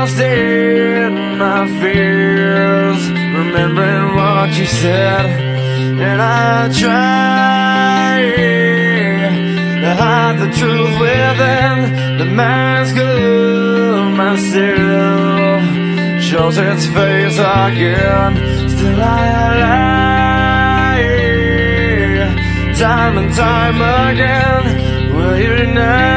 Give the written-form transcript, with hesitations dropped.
lost in my fears, remembering what you said, and I try to hide the truth within the mask of myself. Shows its face again, still I lie, time and time again. Will you now?